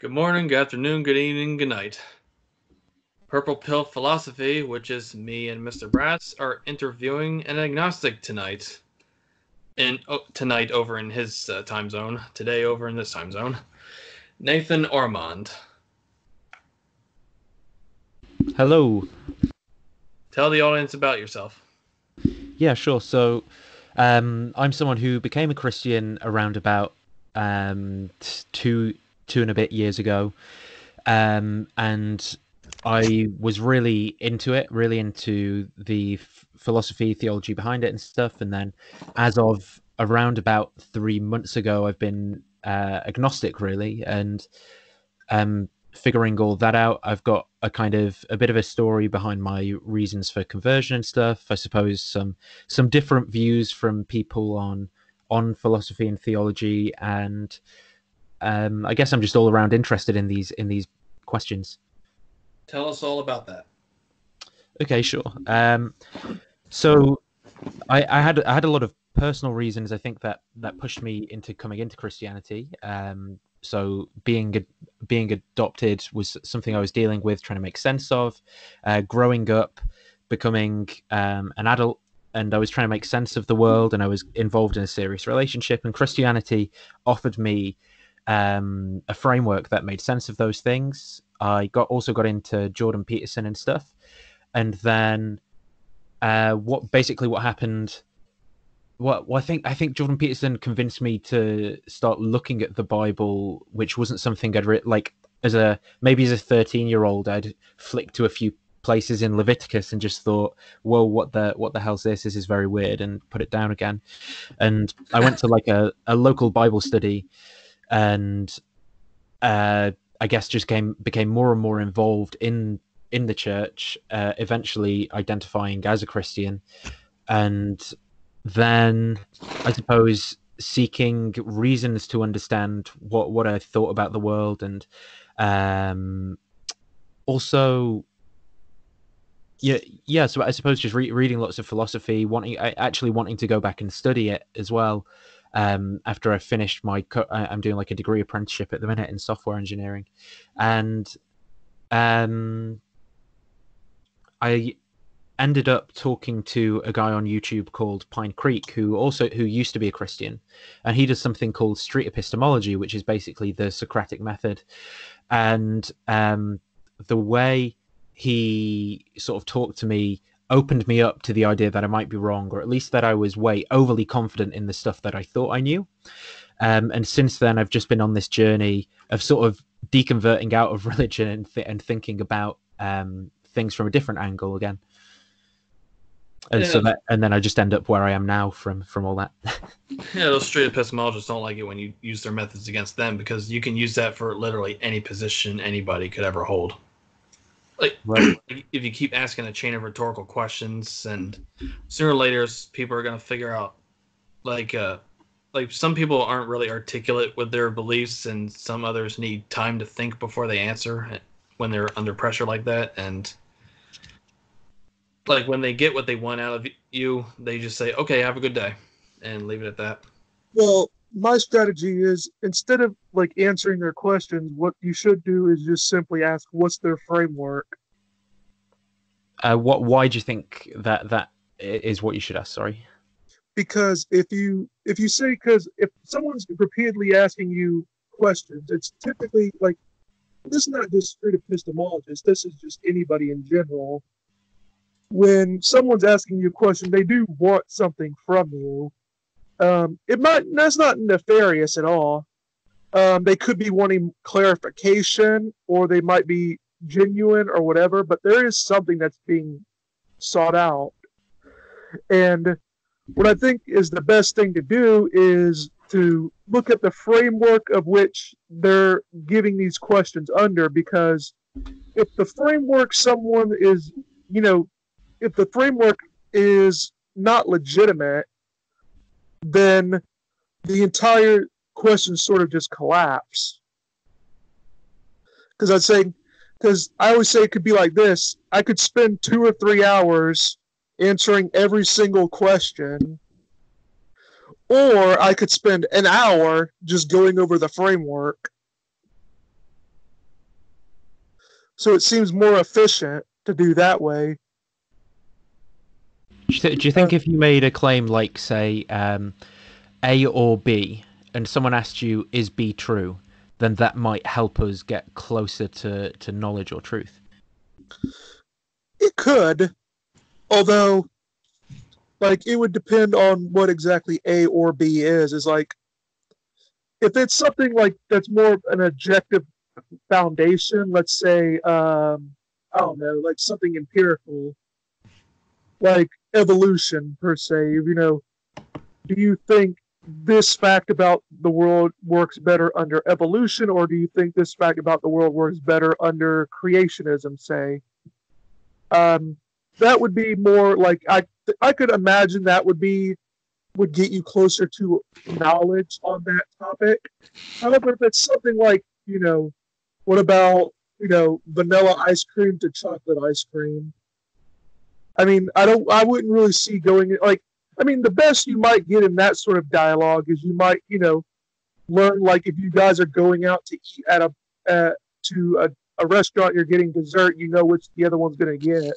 Good morning, good afternoon, good evening, good night. Purple Pill Philosophy, which is me and Mr. Brass, are interviewing an agnostic tonight. Tonight over in his time zone, today over in this time zone. Nathan Ormond. Hello. Tell the audience about yourself. Yeah, sure. So, I'm someone who became a Christian around about two and a bit years ago, and I was really into it, really into the philosophy, theology behind it, and stuff. And then, as of around about 3 months ago, I've been agnostic, really, and figuring all that out. I've got a bit of a story behind my reasons for conversion and stuff. I suppose some different views from people on philosophy and theology, and I guess I'm just all around interested in these questions. Tell us all about that. Okay, sure. So I had a lot of personal reasons I think that pushed me into coming into Christianity. So being adopted was something I was dealing with, trying to make sense of. Growing up, becoming an adult, and I was trying to make sense of the world, and I was involved in a serious relationship. And Christianity offered me a framework that made sense of those things. I got into Jordan Peterson and stuff, and then what happened. Well, I think Jordan Peterson convinced me to start looking at the Bible, which wasn't something I'd like as a 13-year-old. I'd flicked to a few places in Leviticus and just thought, "Whoa, what the hell's this? This is very weird," and put it down again. And I went to like a local Bible study, and I guess just became more and more involved in the church, eventually identifying as a Christian, and then I suppose seeking reasons to understand what I thought about the world, and um, also yeah. So I suppose just reading lots of philosophy, actually wanting to go back and study it as well. After I finished I'm doing like a degree apprenticeship at the minute in software engineering, and um, I ended up talking to a guy on YouTube called Pine Creek who used to be a Christian, and he does something called street epistemology, which is basically the Socratic method. And the way he sort of talked to me opened me up to the idea that I might be wrong, or at least that I was way overly confident in the stuff that I thought I knew. And since then, I've just been on this journey of sort of deconverting out of religion and thinking about things from a different angle again. And Yeah, and then I just end up where I am now from all that. yeah, those straight epistemologists don't like it when you use their methods against them because you can use that for literally any position anybody could ever hold. Like, Right. if you keep asking a chain of rhetorical questions, and sooner or later people are going to figure out, like some people aren't really articulate with their beliefs, and some others need time to think before they answer when they're under pressure like that. And like when they get what they want out of you, they just say, "Okay, have a good day," and leave it at that. Well, my strategy is instead of like answering their questions, what you should do is just simply ask, "What's their framework?" Why do you think that is what you should ask? Sorry. Because if you say because if someone's repeatedly asking you questions, it's typically like this is not just street epistemologists. This is just anybody in general. When someone's asking you a question, they do want something from you. That's not nefarious at all. They could be wanting clarification, or they might be genuine or whatever, but there is something that's being sought out. And what I think is the best thing to do is to look at the framework of which they're giving these questions under, because if the framework someone is, you know, if the framework is not legitimate, then the entire question sort of just collapse. Because I always say it could be like this: I could spend 2 or 3 hours answering every single question, or I could spend an hour just going over the framework. So it seems more efficient to do that way. Do you think if you made a claim like, say, A or B, and someone asked you, is B true, then that might help us get closer to knowledge or truth? It could, although, like, it would depend on what exactly A or B is. Is like, if it's something like that's more an objective foundation, let's say, I don't know, like something empirical, like evolution per se. Do you think this fact about the world works better under evolution, or do you think this fact about the world works better under creationism, say? Um, that would be more like I could imagine that would get you closer to knowledge on that topic. However, if it's something like, what about, vanilla ice cream to chocolate ice cream? I mean, I wouldn't really see going like, I mean, the best you might get in that sort of dialogue is you might, learn, like, if you guys are going out to eat at a restaurant, you're getting dessert, you know which the other one's going to get.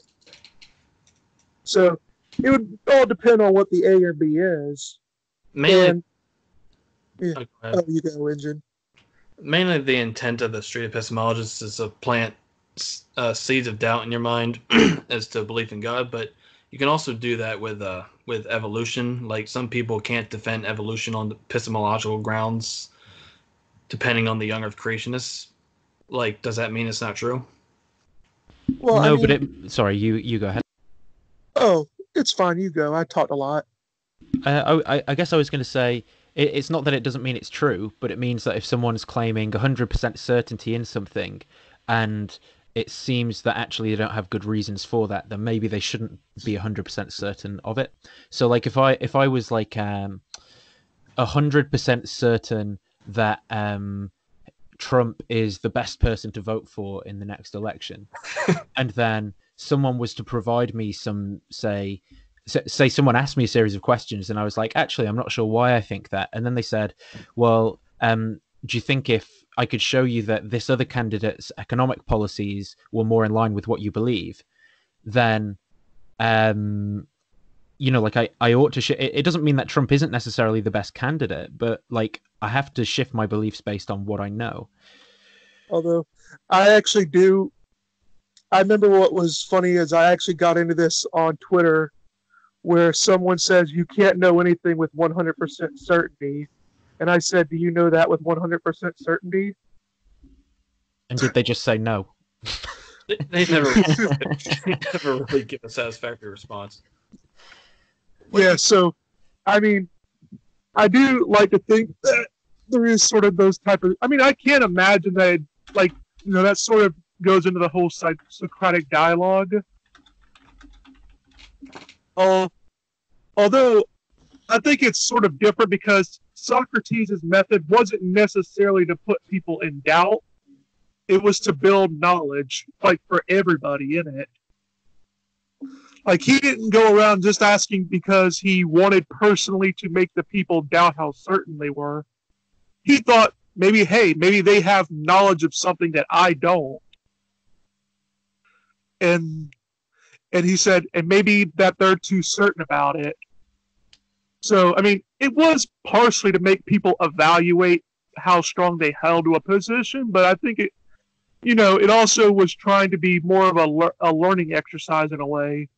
So it would all depend on what the A or B is. Mainly, And, yeah. Oh, you go, Engine. Mainly the intent of the street epistemologist is to plant seeds of doubt in your mind as to belief in God, but you can also do that with evolution. Like, some people can't defend evolution on epistemological grounds, depending on the young earth creationists. Like, does that mean it's not true? Well, no, but sorry, you go ahead. Oh, it's fine. You go. I talked a lot. I guess I was going to say, it's not that it doesn't mean it's true, but it means that if someone's claiming 100% certainty in something, and it seems that actually they don't have good reasons for that, then maybe they shouldn't be 100% certain of it. So, like, if I was like 100% certain that Trump is the best person to vote for in the next election, and then someone was to provide me some, say someone asked me a series of questions, and I was like, actually, I'm not sure why I think that. And then they said, well, do you think if I could show you that this other candidate's economic policies were more in line with what you believe, then, like, I ought to it doesn't mean that Trump isn't necessarily the best candidate, but, like, I have to shift my beliefs based on what I know. Although I actually do. I remember what was funny is I actually got into this on Twitter, where someone says you can't know anything with 100% certainty. And I said, do you know that with 100% certainty? And did they just say no? They never really give a satisfactory response. Yeah, so, I mean, I do like to think that there is sort of those type of... I mean, I can't imagine that, that sort of goes into the whole Socratic dialogue. Although I think it's sort of different because Socrates' method wasn't necessarily to put people in doubt. It was to build knowledge, like, for everybody in it. Like, he didn't go around just asking because he wanted personally to make the people doubt how certain they were. He thought, maybe they have knowledge of something that I don't. And he said, and maybe that they're too certain about it. So, I mean, it was partially to make people evaluate how strong they held to a position, but I think it also was trying to be more of a learning exercise in a way.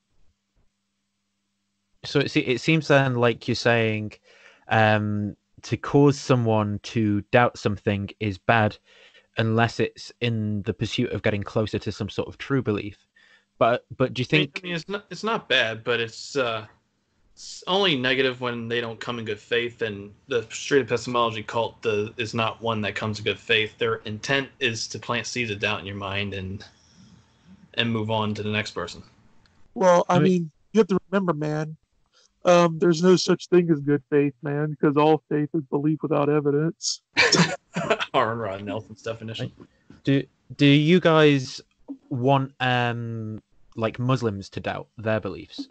So it seems then like you're saying, to cause someone to doubt something is bad unless it's in the pursuit of getting closer to some sort of true belief. But do you think... I mean, it's not bad, but it's only negative when they don't come in good faith, and the street epistemology cult is not one that comes in good faith. Their intent is to plant seeds of doubt in your mind and move on to the next person. Well, I mean, you have to remember, man, there's no such thing as good faith, man, because all faith is belief without evidence. Rod Nelson's definition. Do you guys want like Muslims to doubt their beliefs?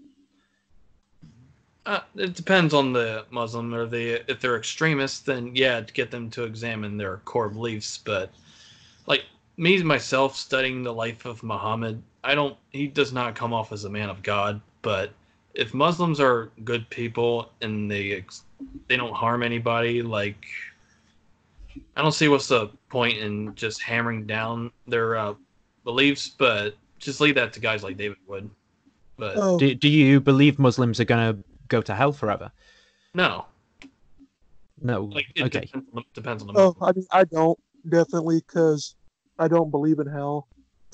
It depends on the Muslim, or if they're extremists, then yeah, to get them to examine their core beliefs. But, like, me myself studying the life of Muhammad, he does not come off as a man of God, but if Muslims are good people and they don't harm anybody, like I don't see what's the point in just hammering down their beliefs, but just leave that to guys like David Wood. But Oh, Do you believe Muslims are going to go to hell forever? no, No. like it Okay. depends on the oh, Muslim. I mean, I don't definitely because I don't believe in hell.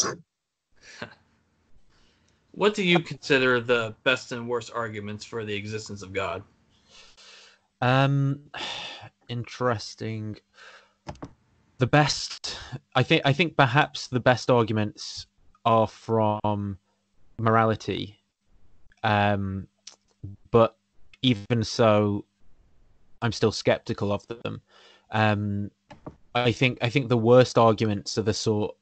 What do you consider the best and worst arguments for the existence of God? Um, interesting. The best, I think perhaps the best arguments are from morality. Um, but even so, I'm still skeptical of them. Um, I think the worst arguments are the sort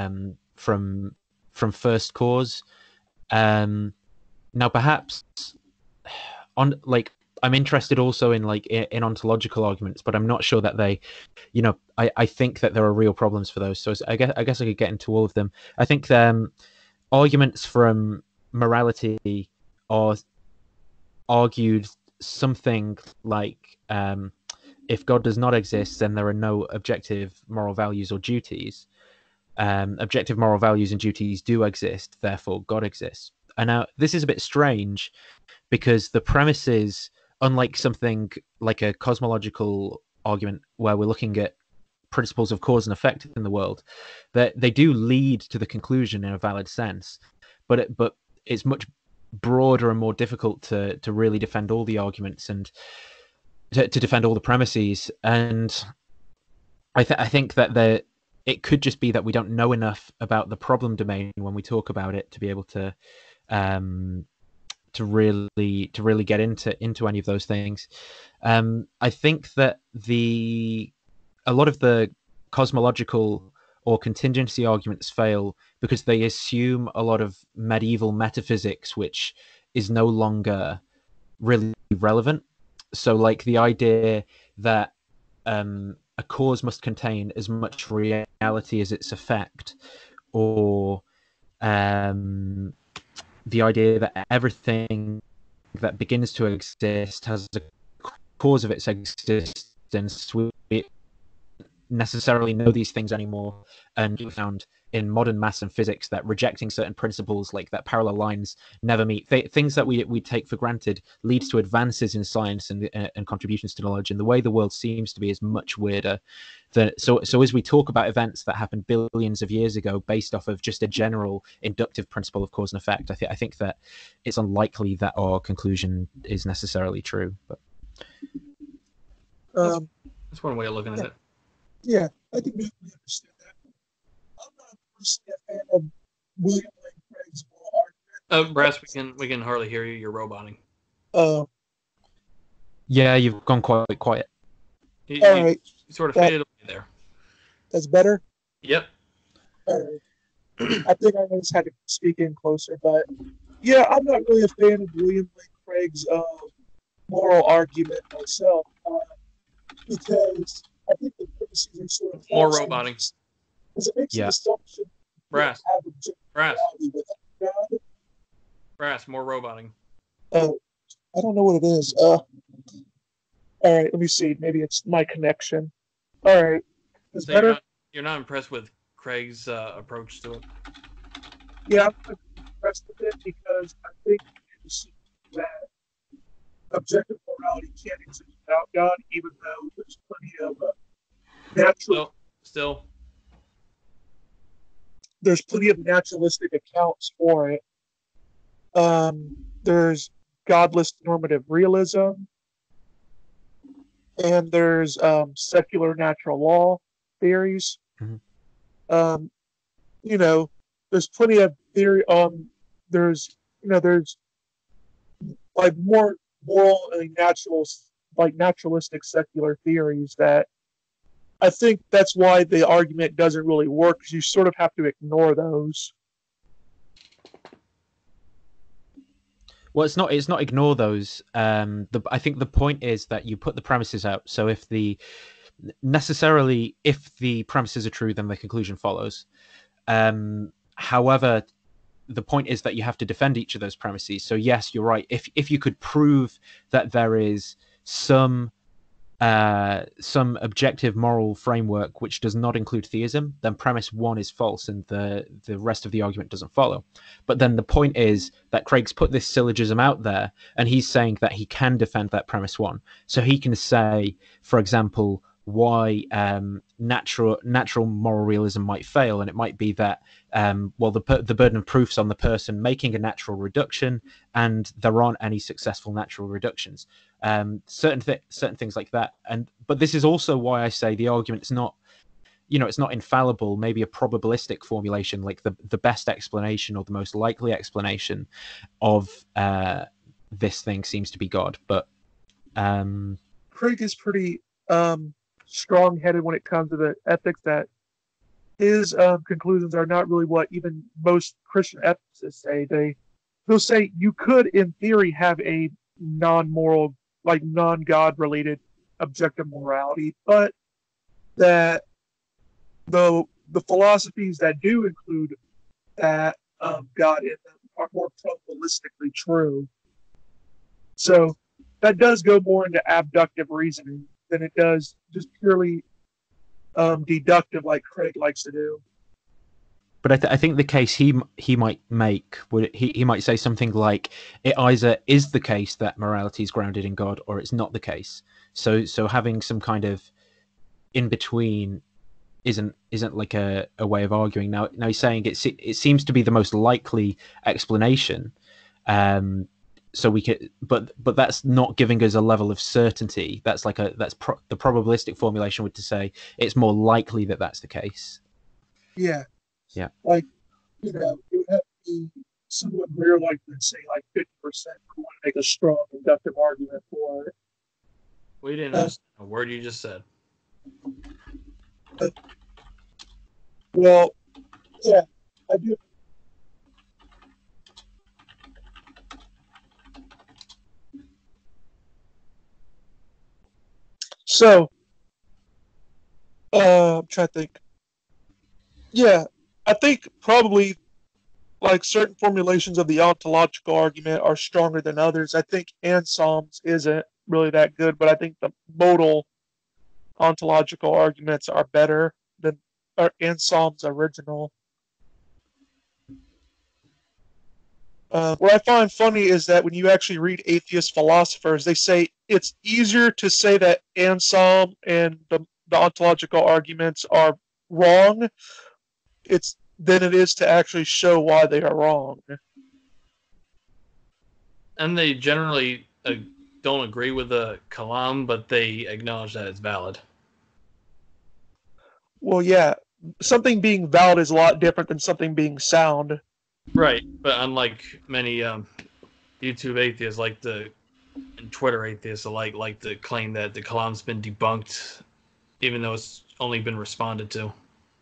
from first cause. Now perhaps on like I'm interested also in in ontological arguments, but I'm not sure that they, I think that there are real problems for those. So I guess I could get into all of them. I think arguments from morality are argued something like if God does not exist, then there are no objective moral values or duties. Objective moral values and duties do exist, therefore God exists. And now this is a bit strange because the premise is, unlike something like a cosmological argument where we're looking at principles of cause and effect in the world, that they do lead to the conclusion in a valid sense, but it's much broader and more difficult to really defend all the arguments and to defend all the premises. And I think that it could just be that we don't know enough about the problem domain when we talk about it to be able um, to really get into any of those things. I think that a lot of the cosmological or contingency arguments fail because they assume a lot of medieval metaphysics, which is no longer really relevant. So, like the idea that a cause must contain as much reality as its effect, or the idea that everything that begins to exist has a cause of its existence. We necessarily know these things anymore, and we found in modern maths and physics that rejecting certain principles, like that parallel lines never meet, things that we take for granted, leads to advances in science and contributions to knowledge. And the way the world seems to be is much weirder. So as we talk about events that happened billions of years ago based off of just a general inductive principle of cause and effect, I think that it's unlikely that our conclusion is necessarily true. But That's one way of looking at it. Yeah, I can definitely understand that. I'm not personally a fan of William Lane Craig's moral argument. Brass, we can hardly hear you. You're roboting. Yeah, you've gone quite quiet. You All right, sort of faded away there. that's better. Yep. All right. I think I just had to speak in closer, but yeah, I'm not really a fan of William Lane Craig's moral argument myself because I think the premises are sort of More false roboting. because it makes Yeah. an assumption Brass. that have objective Brass. reality without God. Brass. More roboting. I don't know what it is. All right, let me see. Maybe it's my connection. All right, it's So better. you're not impressed with Craig's approach to it. Yeah, I'm impressed with it because I think you see that objective morality can't exist without God, even though there's plenty of natural. Still. There's plenty of naturalistic accounts for it. There's godless normative realism, and there's secular natural law theories. Mhm. There's plenty of theory. There's like more moral and naturalistic secular theories that I think that's why the argument doesn't really work because you sort of have to ignore those. Well, it's not ignore those. I think the point is that you put the premises out. So if necessarily, if the premises are true, then the conclusion follows. However, the point is that you have to defend each of those premises. So yes, you're right. If you could prove that there is some objective moral framework which does not include theism, then premise one is false, and the rest of the argument doesn't follow. But then the point is that Craig's put this syllogism out there, and he's saying that he can defend that premise one. So he can say, for example, why natural moral realism might fail, and it might be that the burden of proof's on the person making a natural reduction, and there aren't any successful natural reductions. Certain things like that. But this is also why I say the argument's not, it's not infallible. Maybe a probabilistic formulation, like the best explanation or the most likely explanation of this thing seems to be God. But Craig is pretty strong-headed when it comes to the ethics, that his conclusions are not really what even most Christian ethicists say. They'll say you could, in theory, have a non-moral, like non-God related objective morality, but that the philosophies that do include that God in them are more probabilistically true. So that does go more into abductive reasoning than it does just purely deductive, like Craig likes to do. But I think the case he might make, he might say something like, it either is the case that morality is grounded in God, or it's not the case. So having some kind of in between isn't like a way of arguing. Now he's saying it seems to be the most likely explanation. So we could, but that's not giving us a level of certainty. That's like the probabilistic formulation would to say it's more likely that that's the case. Yeah. Yeah. Like, it would have to be somewhat rare, like, let's say, like 50% who want to make a strong inductive argument for it. We didn't understand a word you just said. Well, yeah, I do. So, I'm trying to think. Yeah, I think probably like certain formulations of the ontological argument are stronger than others. I think Anselm's isn't really that good, but I think the modal ontological arguments are better than Anselm's original. What I find funny is that when you actually read atheist philosophers, they say it's easier to say that Anselm and the ontological arguments are wrong than it is to actually show why they are wrong. And they generally don't agree with the Kalam, but they acknowledge that it's valid. Well, yeah, something being valid is a lot different than something being sound. Right, but unlike many YouTube atheists, and Twitter atheists alike, like to claim that the Kalam's been debunked, even though it's only been responded to.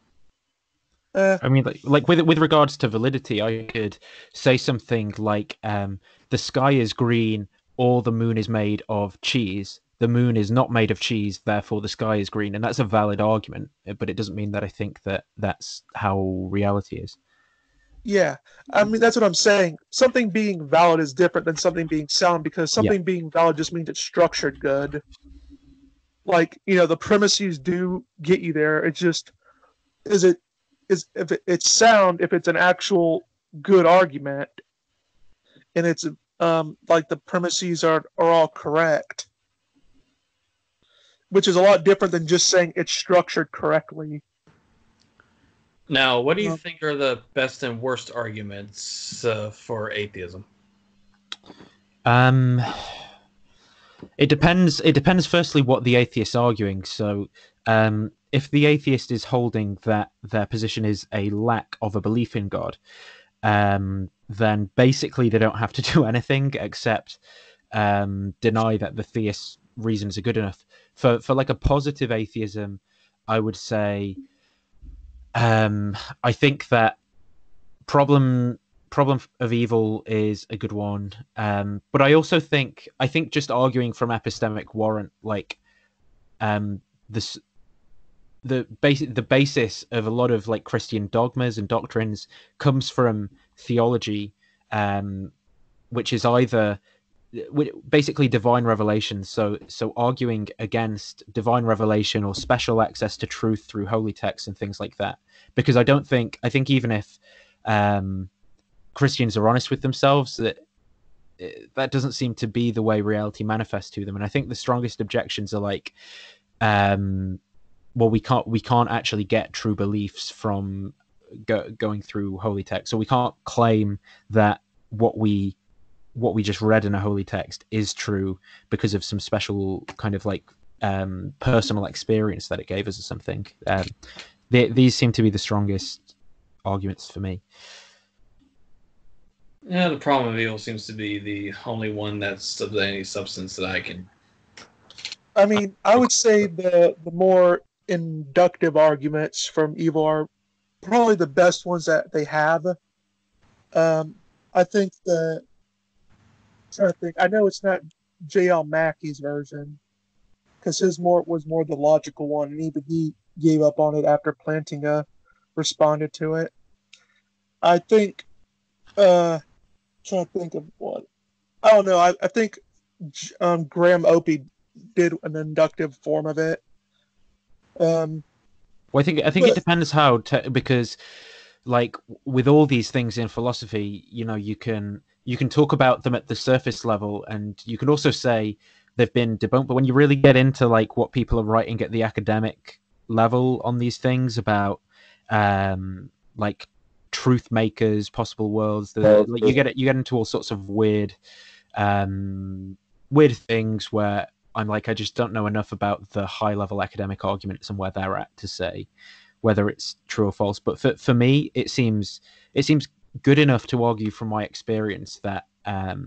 I mean, like with regards to validity, I could say something like, the sky is green, or the moon is made of cheese. The moon is not made of cheese, therefore the sky is green, and that's a valid argument. But it doesn't mean that I think that that's how reality is. Yeah, I mean, that's what I'm saying. Something being valid is different than something being sound, because something being valid just means it's structured good. Like, the premises do get you there. It's just, if it's sound, if it's an actual good argument, and it's like the premises are all correct, which is a lot different than just saying it's structured correctly. Now, what do you think are the best and worst arguments for atheism? It depends. It depends. Firstly, what the atheist's arguing. So, if the atheist is holding that their position is a lack of a belief in God, then basically they don't have to do anything except deny that the theist's reasons are good enough. For like a positive atheism, I would say, I think that problem of evil is a good one, but I also think just arguing from epistemic warrant, like the basis of a lot of like Christian dogmas and doctrines comes from theology, which is either basically divine revelation. So arguing against divine revelation or special access to truth through holy texts and things like that. Because I think even if Christians are honest with themselves, that doesn't seem to be the way reality manifests to them. And I think the strongest objections are like, well, we can't actually get true beliefs from going through holy text, so we can't claim that what we just read in a holy text is true because of some special kind of like personal experience that it gave us or something. These seem to be the strongest arguments for me. Yeah, the problem of evil seems to be the only one that's of any substance that I can. I mean, I would say the more inductive arguments from evil are probably the best ones that they have. I think I know it's not J.L. Mackey's version because his was more the logical one, and even he gave up on it after Plantinga responded to it. I think. Trying to think of one. I don't know. I think Graham Opie did an inductive form of it. Well, I think it depends how because like with all these things in philosophy, you can talk about them at the surface level, and you can also say they've been debunked. But when you really get into like what people are writing at the academic level on these things about like truth makers, possible worlds, like you get into all sorts of weird things where I'm like, I just don't know enough about the high level academic arguments and where they're at to say whether it's true or false. But for me, it seems good enough to argue from my experience that at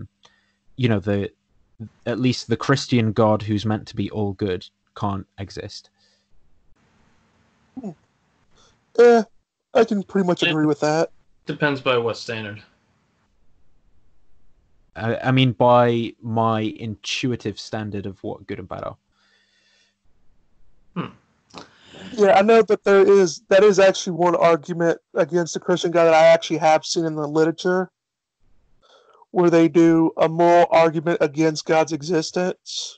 least the Christian God who's meant to be all good can't exist. I can pretty much agree with that. Depends by what standard. I mean, by my intuitive standard of what good and bad are. Yeah, I know that that is actually one argument against the Christian God that I actually have seen in the literature, where they do a moral argument against God's existence.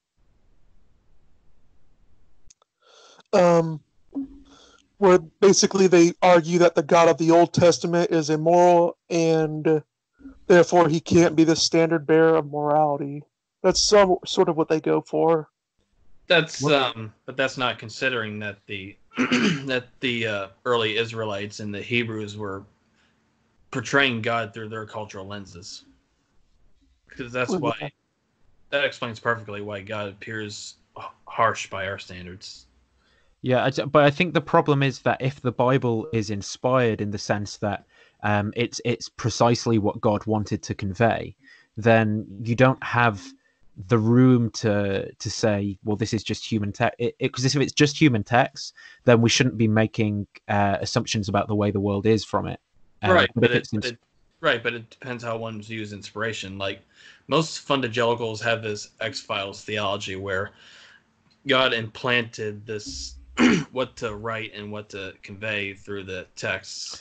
Where basically they argue that the God of the Old Testament is immoral and therefore he can't be the standard bearer of morality. That's some sort of what they go for. That's but that's not considering that the that the early Israelites and the Hebrews were portraying God through their cultural lenses. Because that's why that explains perfectly why God appears harsh by our standards. Yeah, but I think the problem is that if the Bible is inspired in the sense that it's precisely what God wanted to convey, then you don't have the room to say, well, this is just human text. Because if it's just human text, then we shouldn't be making assumptions about the way the world is from it. Right, but it depends how one views inspiration. Like most fundagelicals have this X-Files theology where God implanted this what to write and what to convey through the texts.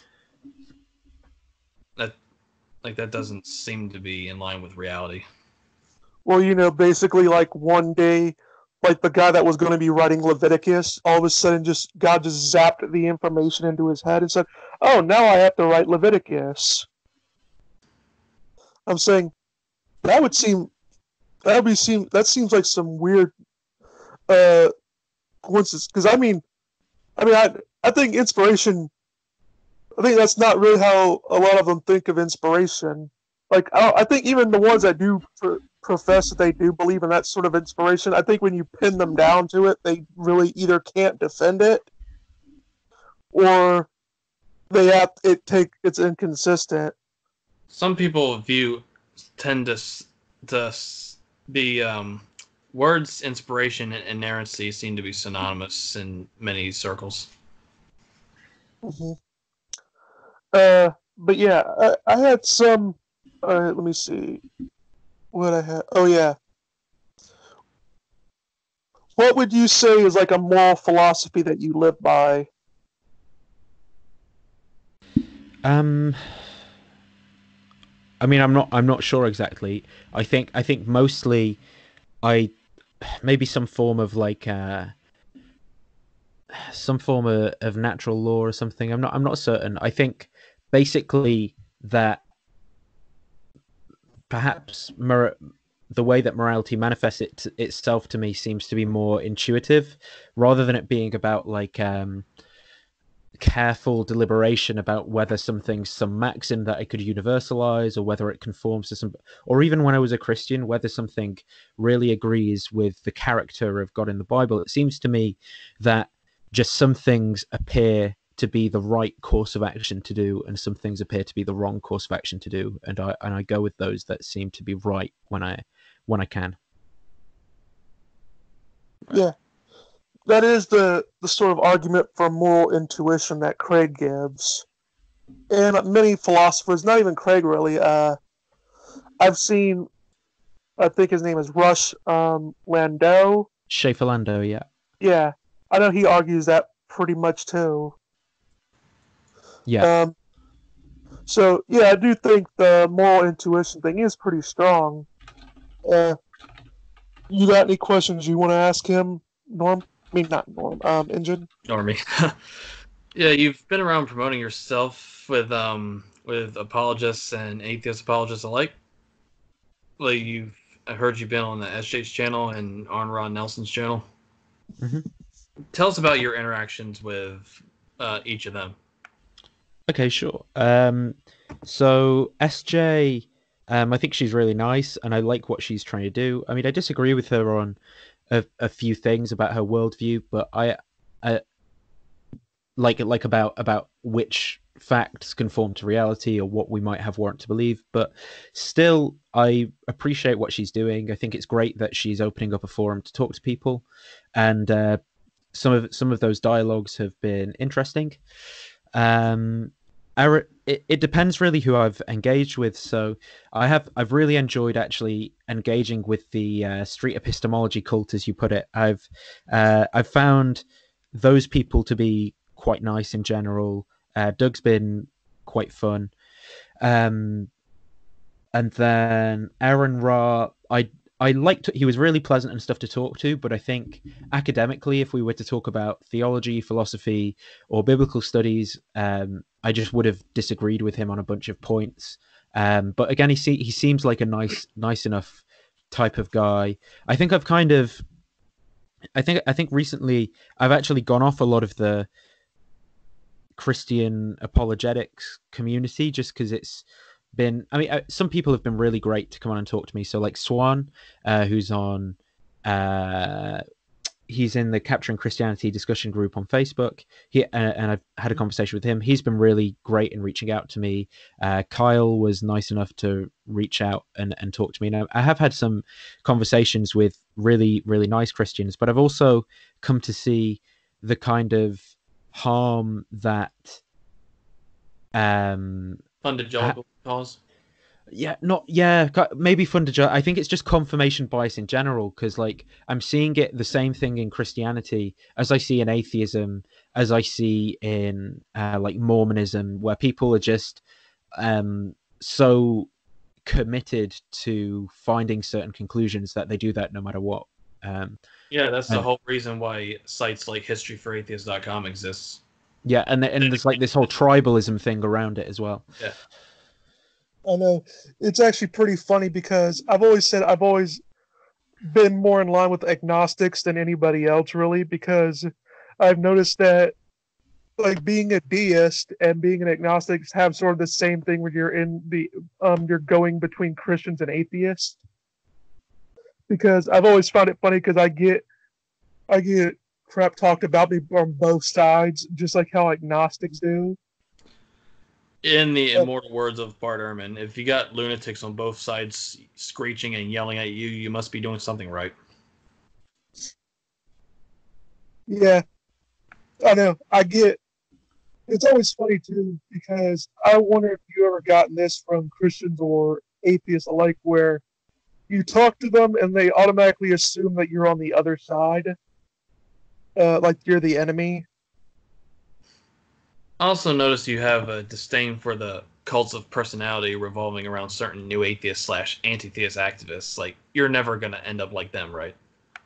That doesn't seem to be in line with reality. Well, basically like one day, like the guy that was going to be writing Leviticus, all of a sudden God just zapped the information into his head and said, "Oh, now I have to write Leviticus." I'm saying that seems like some weird coincidence, because I think inspiration. I think that's not really how a lot of them think of inspiration. Like I think even the ones that do profess that they do believe in that sort of inspiration, I think when you pin them down to it, they really either can't defend it, or it's inconsistent. Some people tend to be words inspiration and inerrancy seem to be synonymous in many circles. Mm-hmm. But yeah, I had some. Let me see what I had. Oh yeah. What would you say is like a moral philosophy that you live by? I mean, I'm not sure exactly. I think mostly I maybe some form of like some form of natural law or something. I'm not certain. I think basically that perhaps the way that morality manifests itself to me seems to be more intuitive, rather than it being about like careful deliberation about whether something's some maxim that I could universalize, or whether it conforms to some, or even when I was a Christian, whether something really agrees with the character of God in the Bible. It seems to me that just some things appear to be the right course of action to do, and some things appear to be the wrong course of action to do, and I go with those that seem to be right when I can. Yeah, that is the sort of argument for moral intuition that Craig gives, and many philosophers, not even Craig really. I've seen, I think his name is Rush Landau. Schaefer Lando, yeah. Yeah, I know he argues that pretty much too. Yeah. So yeah, I do think the moral intuition thing is pretty strong. You got any questions you want to ask him, Norm? I mean, not Norm. Engine. Normie. Yeah, you've been around promoting yourself with apologists and atheist apologists alike. Like I heard you've been on the SJ's channel and on Ron Nelson's channel. Mm-hmm. Tell us about your interactions with each of them. Okay, sure. So SJ, I think she's really nice, and I like what she's trying to do. I mean, I disagree with her on a few things about her worldview, but I like about which facts conform to reality or what we might have warrant to believe. But still, I appreciate what she's doing. I think it's great that she's opening up a forum to talk to people, and some of those dialogues have been interesting. It depends really who I've engaged with. So I've really enjoyed actually engaging with the street epistemology cult, as you put it. I've found those people to be quite nice in general. Doug's been quite fun, and then Aaron Ra, I liked. He was really pleasant and stuff to talk to, but I think academically, if we were to talk about theology, philosophy, or biblical studies, I just would have disagreed with him on a bunch of points. But again, he seems like a nice enough type of guy. I think I think recently I've actually gone off a lot of the Christian apologetics community just because it's been, I mean, some people have been really great to come on and talk to me. So like Swan, who's on, he's in the Capturing Christianity discussion group on Facebook. And I've had a conversation with him. He's been really great in reaching out to me. Kyle was nice enough to reach out and talk to me. Now, I have had some conversations with really, really nice Christians, but I've also come to see the kind of harm that Fundamental cause. Maybe fundage. I think it's just confirmation bias in general, because like I'm seeing it the same thing in Christianity as I see in atheism, as I see in like Mormonism, where people are just so committed to finding certain conclusions that they do that no matter what. Yeah, that's the whole reason why sites like historyforatheists.com exists. Yeah, and there's like this whole tribalism thing around it as well. Yeah. I know. It's actually pretty funny because I've always been more in line with agnostics than anybody else, really, because I've noticed that like being a deist and being an agnostic have sort of the same thing when you're in the you're going between Christians and atheists. Because I've always found it funny because I get crap talked about me on both sides, just like how agnostics do. In the immortal words of Bart Ehrman, if you got lunatics on both sides screeching and yelling at you, you must be doing something right. Yeah, I know. I get. It's always funny too because I wonder if you ever gotten this from Christians or atheists alike, where you talk to them and they automatically assume that you're on the other side. like you're the enemy. I also noticed you have a disdain for the cults of personality revolving around certain new atheist slash anti-theist activists. Like, you're never gonna end up like them, right?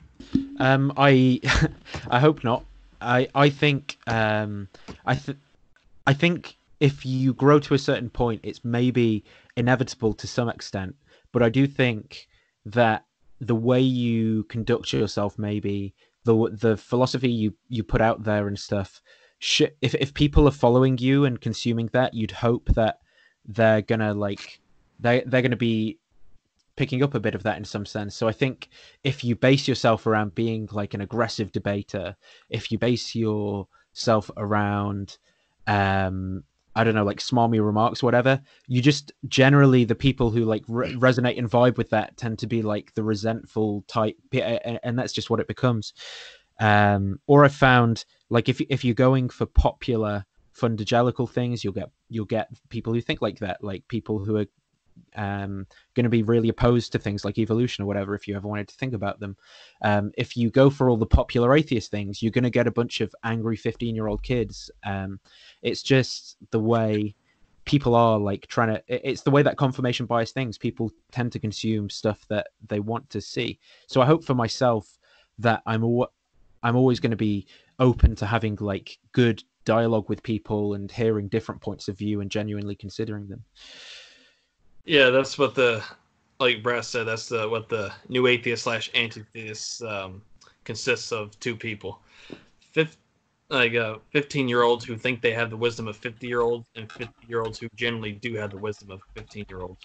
I I hope not. I think I th- I think if you grow to a certain point, it's maybe inevitable to some extent. But I do think that the way you conduct yourself, maybe the philosophy you put out there and stuff, if people are following you and consuming that, you'd hope that they're gonna like they're gonna be picking up a bit of that in some sense. So I think if you base yourself around being like an aggressive debater, if you base yourself around I don't know, like smarmy remarks, whatever. You just generally the people who like resonate and vibe with that tend to be like the resentful type, and that's just what it becomes. Or I've found like if you're going for popular fundagelical things, you'll get people who think like that, like people who are going to be really opposed to things like evolution or whatever if you ever wanted to think about them. If you go for all the popular atheist things, you're going to get a bunch of angry 15-year-old kids. It's just the way people are like trying to, it's the way that confirmation bias things, people tend to consume stuff that they want to see. So I hope for myself that I'm always going to be open to having like good dialogue with people and hearing different points of view and genuinely considering them. Yeah, that's what like Brass said, that's what the new atheist slash anti-theist consists of: two people. Fif- 15-year-olds who think they have the wisdom of 50-year-olds, and 50-year-olds who generally do have the wisdom of 15-year-olds.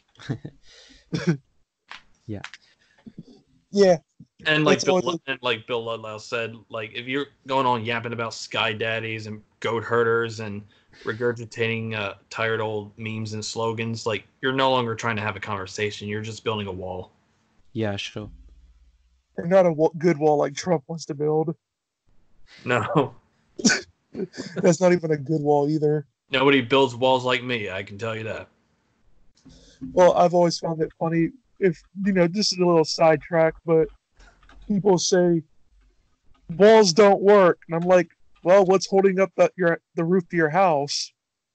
Yeah. Yeah, And that's always like Bill Ludlow said, like if you're going on yapping about sky daddies and goat herders and regurgitating tired old memes and slogans, like you're no longer trying to have a conversation. You're just building a wall. Yeah, sure. and not a good wall like Trump wants to build. No, That's not even a good wall either. nobody builds walls like me. I can tell you that. Well, I've always found it funny. If this is a little sidetrack, but people say walls don't work, and I'm like, well, what's holding up the roof to your house?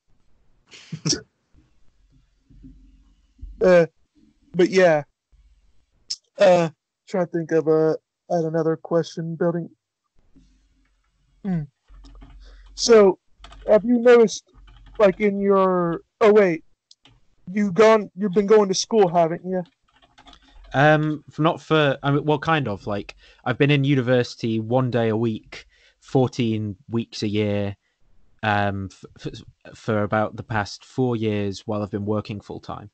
But yeah, trying to think of I had another question building. So, have you noticed, like in your? Oh wait, you've been going to school, haven't you? Not for, I mean, well, kind of like I've been in university 1 day a week, 14 weeks a year, for about the past 4 years while I've been working full time.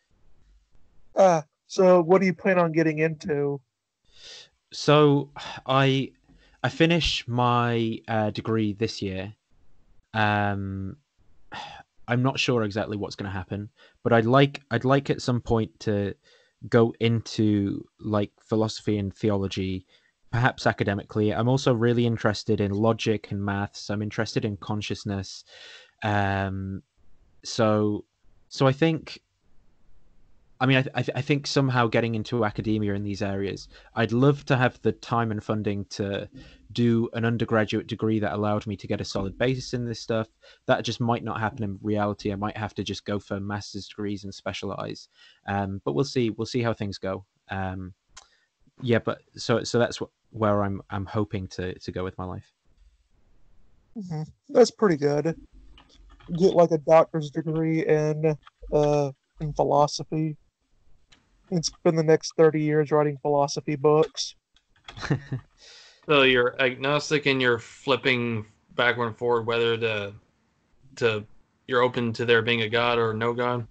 So what do you plan on getting into? So I I finish my degree this year. Um, I'm not sure exactly what's going to happen, but I'd like at some point to go into like philosophy and theology, perhaps academically. I'm also really interested in logic and maths. I'm interested in consciousness. Um, so so I think, I mean, I think somehow getting into academia in these areas, I'd love to have the time and funding to do an undergraduate degree that allowed me to get a solid basis in this stuff. That just might not happen in reality. I might have to just go for master's degrees and specialize. But we'll see. We'll see how things go. Yeah, but so that's where I'm hoping to go with my life. That's pretty good. Get like a doctor's degree in philosophy and spend the next 30 years writing philosophy books. So you're agnostic and you're flipping backward and forward whether to you're open to there being a god or no god,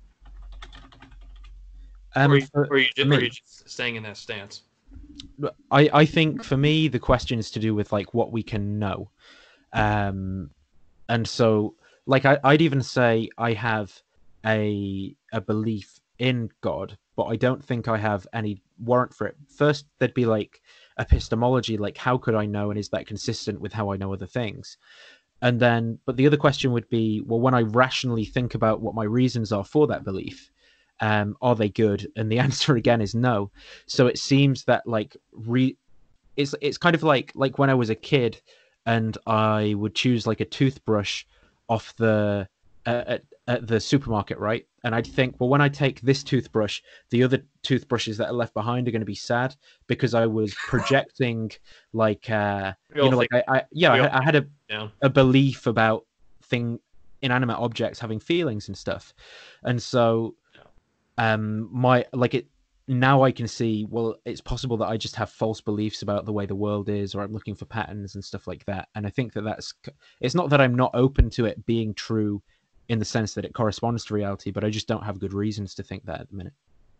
or For or you me, just staying in that stance. I think for me the question is to do with like what we can know. Um, and so like I'd even say I have a belief in God, but I don't think I have any warrant for it. First there'd be like epistemology, like how could I know, and is that consistent with how I know other things? And then but the other question would be, well, when I rationally think about what my reasons are for that belief, are they good? And the answer again is no. So it seems that like it's kind of like when I was a kid, and I would choose like a toothbrush off the at the supermarket, right? And I'd think, well, when I take this toothbrush, the other toothbrushes that are left behind are going to be sad because I was projecting, like, We all like think. yeah, We all I had yeah. a belief about inanimate objects having feelings and stuff, and so my like it now I can see, well, it's possible that I just have false beliefs about the way the world is, or I'm looking for patterns and stuff like that. And I think that it's not that I'm not open to it being true in the sense that it corresponds to reality, but I just don't have good reasons to think that at the minute.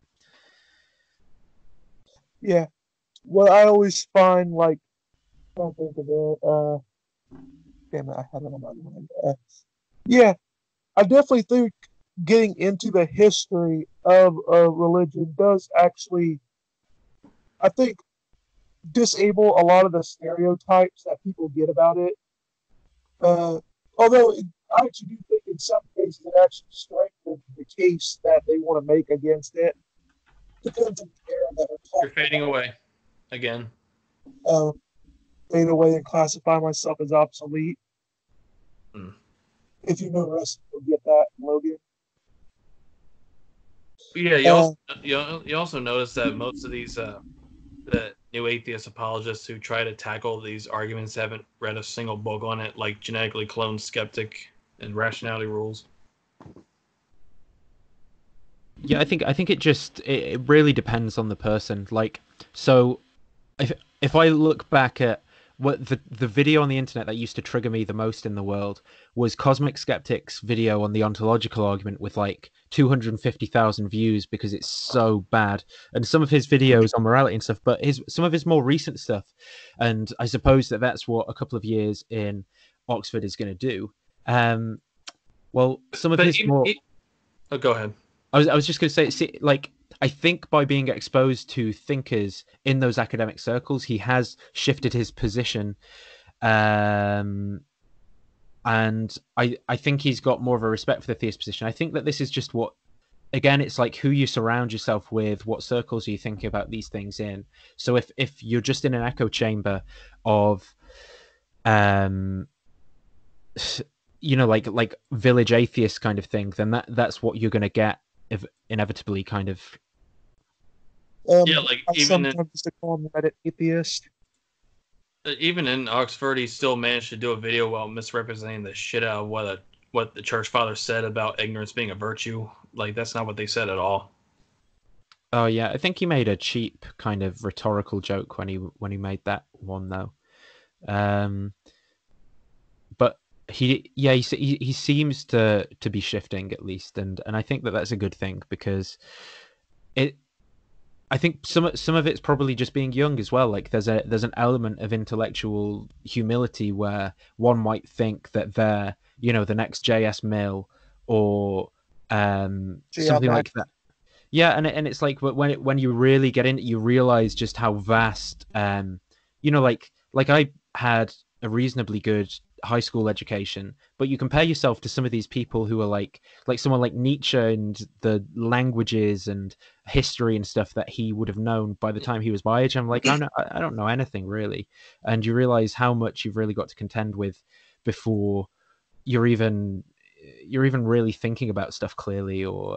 Yeah. Well, I always find like, I can't think of it. Damn it, I have it on my mind. Yeah, I definitely think getting into the history of a religion does actually, I think, disable a lot of the stereotypes that people get about it. Although I actually do think in some cases it actually strengthens the case that they want to make against it. Depends on the era that we're You're talking fading away again. about. Fade away and classify myself as obsolete. If you know wrestling, you'll get that, Logan. But yeah, you also notice that most of these the new atheist apologists who try to tackle these arguments haven't read a single book on it, like Genetically Cloned Skeptic and Rationality Rules. Yeah, I think it really depends on the person. Like, so if I look back at what the video on the internet that used to trigger me the most in the world was Cosmic Skeptic's video on the ontological argument with like 250,000 views because it's so bad, and some of his videos on morality and stuff, but some of his more recent stuff, and I suppose that's what a couple of years in Oxford is going to do. Well, some of But his more. Oh, go ahead. I was just going to say, see, like, I think by being exposed to thinkers in those academic circles, he has shifted his position, and I think he's got more of a respect for the theist position. I think that this is just what, again, it's like who you surround yourself with, what circles are you thinking about these things in. So if you're just in an echo chamber of, like village atheist kind of thing, then that's what you're going to get if inevitably, kind of. Yeah, like I sometimes used to call him Reddit atheist. Even in Oxford, he still managed to do a video while misrepresenting the shit out of what the church fathers said about ignorance being a virtue. Like, that's not what they said at all. Oh yeah, I think he made a cheap kind of rhetorical joke when he made that one though. But he seems to be shifting at least, and I think that's a good thing, because I think some of it's probably just being young as well. Like there's an element of intellectual humility where one might think that they're, the next J.S. Mill or something like that. Yeah, and it's like when you really get in, you realize just how vast. Like I had a reasonably good high school education, but you compare yourself to some of these people who are like someone like Nietzsche and the languages and history and stuff that he would have known by the time he was my age. I'm like, I don't know anything really, and you realize how much you've really got to contend with before you're even really thinking about stuff clearly, or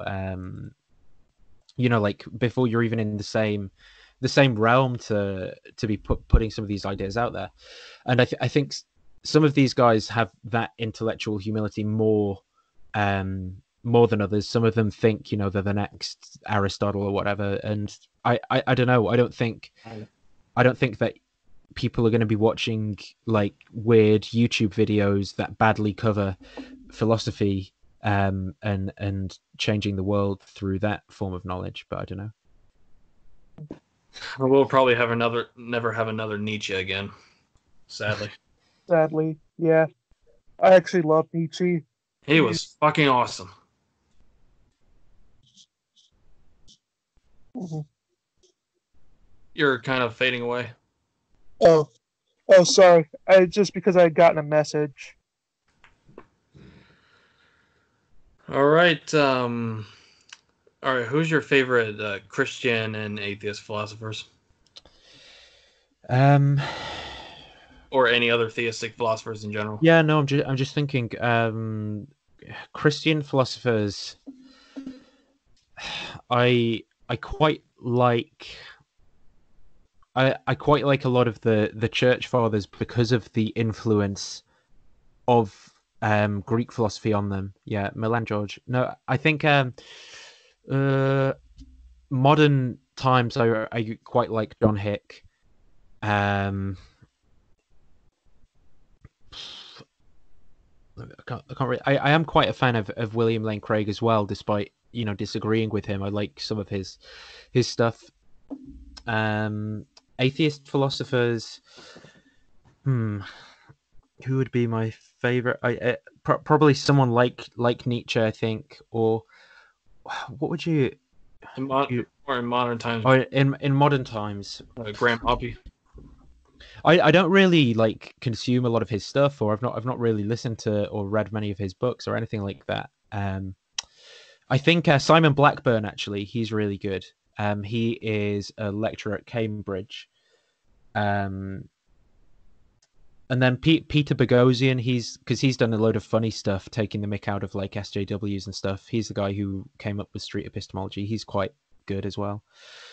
like before you're even in the same realm to be putting some of these ideas out there. And I think some of these guys have that intellectual humility more than others. Some of them think, they're the next Aristotle or whatever. And I don't know. I don't think that people are going to be watching like weird YouTube videos that badly cover philosophy and changing the world through that form of knowledge. But I don't know. We'll probably never have another Nietzsche again. Sadly. Sadly, yeah. I actually love Nietzsche. He was fucking awesome. Mm-hmm. You're kind of fading away. Oh, sorry. Just because I had gotten a message. All right. Who's your favorite Christian and atheist philosophers? or any other theistic philosophers in general. Yeah, no, I'm just thinking Christian philosophers. I quite like I quite like a lot of the church fathers because of the influence of Greek philosophy on them. Yeah, Milan George. No, I think uh, modern times I quite like John Hick. Um, I can't really. I am quite a fan of William Lane Craig as well, despite disagreeing with him. I like some of his stuff. Atheist philosophers. Hmm, who would be my favorite? Probably someone like Nietzsche, I think. Or what would you? Or in modern times, Or in modern times, Graham Hoppe. I don't really like consume a lot of his stuff, or I've not really listened to or read many of his books or anything like that. I think Simon Blackburn, actually, he's really good. He is a lecturer at Cambridge. And then Peter Boghossian, he's done a load of funny stuff, taking the mick out of like SJWs and stuff. He's the guy who came up with street epistemology. He's quite good as well.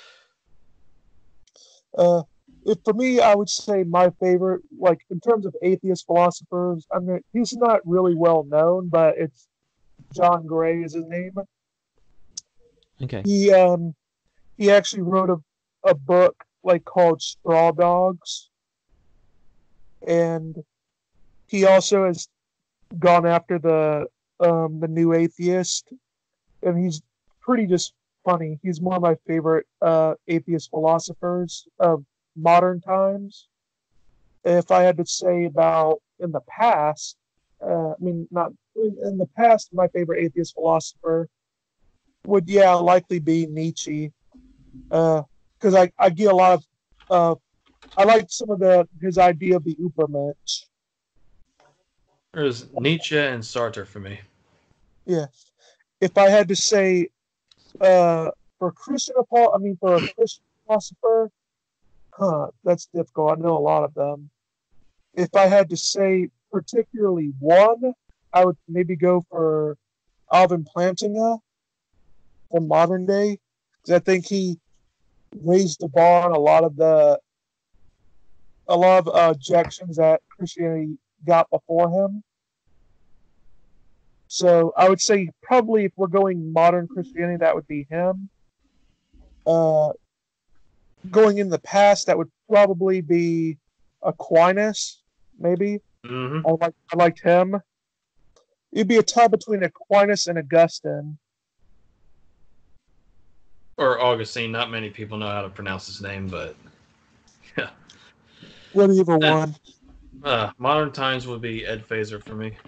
For me, I would say my favorite, like in terms of atheist philosophers, I mean, he's not really well known, but it's John Gray is his name. Okay. He actually wrote a book like called Straw Dogs, and he also has gone after the new atheist, and he's pretty just funny. He's one of my favorite atheist philosophers of modern times. If I had to say about in the past, I mean, not in the past, my favorite atheist philosopher would, likely be Nietzsche. Because I get a lot of, I like some of his idea of the Übermensch. There's Nietzsche and Sartre for me. Yeah. If I had to say, for a Christian philosopher, that's difficult. I know a lot of them. If I had to say particularly one, I would maybe go for Alvin Plantinga from modern day, because I think he raised the bar on a lot of objections that Christianity got before him. So I would say probably if we're going modern Christianity, that would be him. Going in the past, that would probably be Aquinas, maybe. Mm-hmm. I liked him. It'd be a tie between Aquinas and Augustine. Or Augustine. Not many people know how to pronounce his name, but yeah. Whatever one. Modern times would be Ed Feser for me.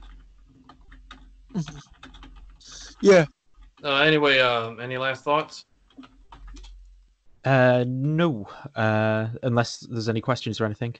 Yeah. Anyway, any last thoughts? No. Unless there's any questions or anything.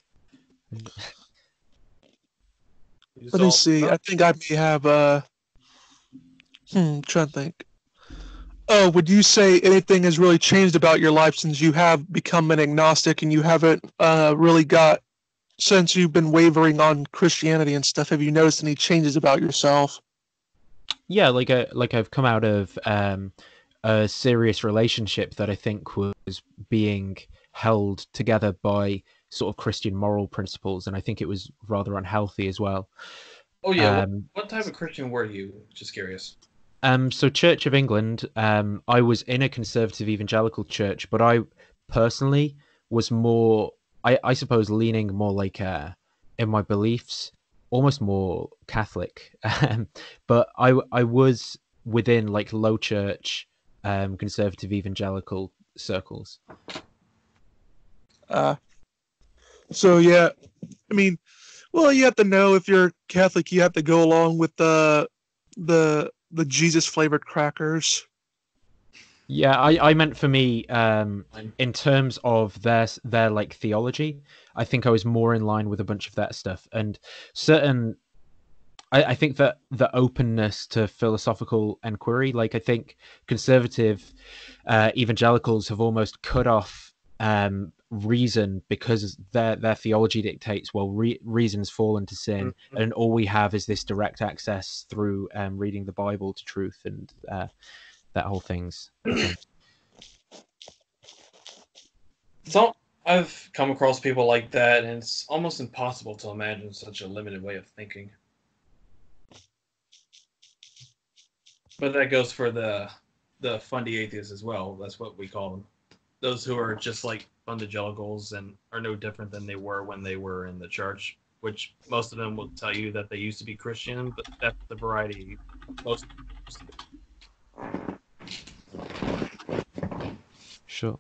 Let me see. I think I may have trying to think. Oh, would you say anything has really changed about your life since you have become an agnostic and you haven't really since you've been wavering on Christianity and stuff? Have you noticed any changes about yourself? Yeah, like I've come out of a serious relationship that I think was being held together by sort of Christian moral principles, and I think it was rather unhealthy as well. Oh yeah, what type of Christian were you? Just curious. So Church of England, I was in a conservative evangelical church, but I personally was more, I suppose, leaning more like in my beliefs, almost more Catholic. But I was within like low church, conservative evangelical circles. So yeah, I mean, well, you have to know if you're Catholic, you have to go along with the Jesus flavored crackers. Yeah, I meant for me, in terms of their like theology, I think I was more in line with a bunch of that stuff, and I think that the openness to philosophical inquiry, like I think conservative evangelicals have almost cut off reason because their theology dictates, well, reason's fallen to sin, and all we have is this direct access through reading the Bible to truth, and that whole thing's. So I've come across people like that, and it's almost impossible to imagine such a limited way of thinking. But that goes for the fundy atheists as well. That's what we call them. Those who are just like fundagelicals and are no different than they were when they were in the church, which most of them will tell you that they used to be Christian, but that's the variety most used to be. Sure.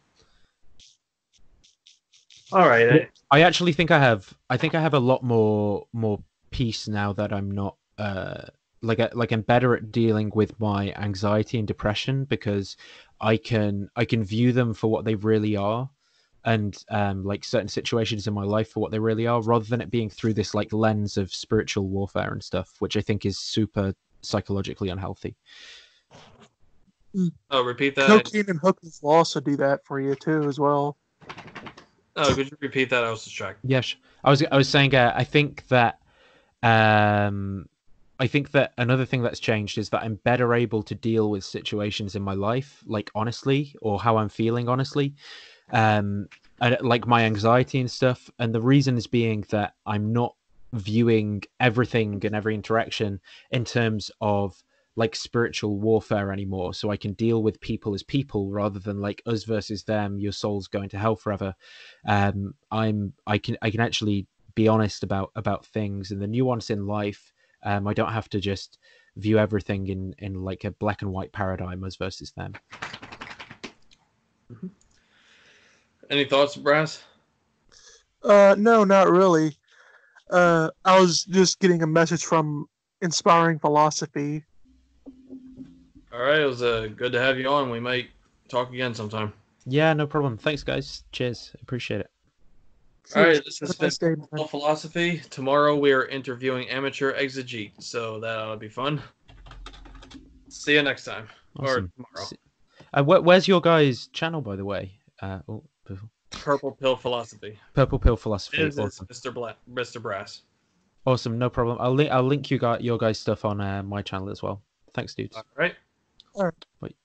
All right. I actually think I have a lot more peace now that I'm not like I'm better at dealing with my anxiety and depression, because I can view them for what they really are, and like certain situations in my life for what they really are, rather than it being through this like lens of spiritual warfare and stuff, which I think is super psychologically unhealthy. Oh, repeat that. Cocaine and hookers will also do that for you too, as well. Oh, could you repeat that? I was distracted. Yes, I was saying I think that another thing that's changed is that I'm better able to deal with situations in my life, like honestly, or how I'm feeling honestly, and like my anxiety and stuff. And the reason is being that I'm not viewing everything and every interaction in terms of like spiritual warfare anymore. So I can deal with people as people rather than like us versus them, your soul's going to hell forever. I can actually be honest about things and the nuance in life. I don't have to just view everything in like a black and white paradigm, us versus them. Mm-hmm. Any thoughts, Brass? No, not really. I was just getting a message from Inspiring Philosophy. All right, it was good to have you on. We might talk again sometime. Yeah, no problem. Thanks, guys. Cheers. Appreciate it. All right, this has been Philosophy. Tomorrow we are interviewing amateur exegete, so that ought to be fun. See you next time. Awesome. Or tomorrow. Where's your guys' channel, by the way? Purple Pill Philosophy. Purple Pill Philosophy. Awesome. Mr. Brass. Awesome, no problem. I'll link your guys' stuff on my channel as well. Thanks, dudes. All right. All right. Bye.